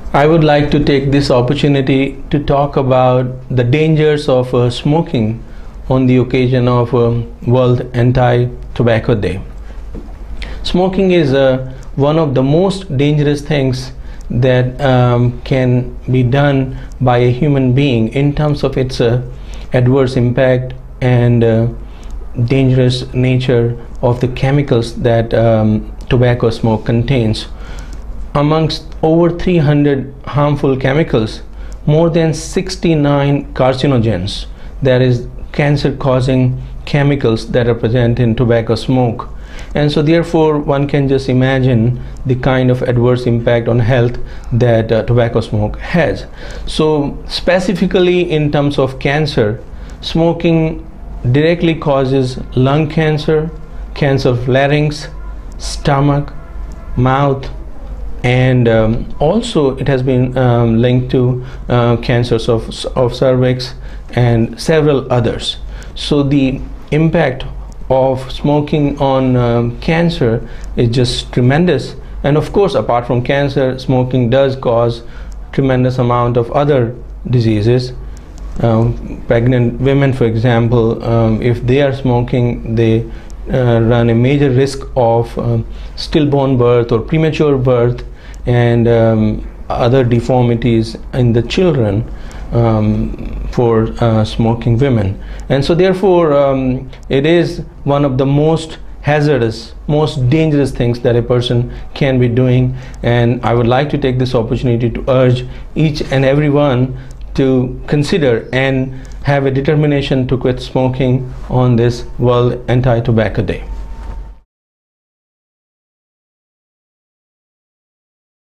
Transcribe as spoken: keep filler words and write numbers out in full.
I would like to take this opportunity to talk about the dangers of uh, smoking on the occasion of um, World Anti-Tobacco Day. Smoking is uh, one of the most dangerous things that um, can be done by a human being in terms of its uh, adverse impact and uh, dangerous nature of the chemicals that um, tobacco smoke contains. Amongst over three hundred harmful chemicals, more than sixty-nine carcinogens, that is cancer causing chemicals, that are present in tobacco smoke. And so therefore one can just imagine the kind of adverse impact on health that uh, tobacco smoke has. So specifically in terms of cancer, smoking directly causes lung cancer, cancer of larynx, stomach, mouth, and um, also it has been um, linked to uh, cancers of, of cervix and several others. So the impact of smoking on um, cancer is just tremendous. And of course, apart from cancer, smoking does cause tremendous amount of other diseases. Um, pregnant women, for example, um, if they are smoking, they uh, run a major risk of um, stillborn birth or premature birth and um, other deformities in the children um, for uh, smoking women. And so therefore um, it is one of the most hazardous, most dangerous things that a person can be doing. And I would like to take this opportunity to urge each and everyone to consider and have a determination to quit smoking on this World Anti-Tobacco Day.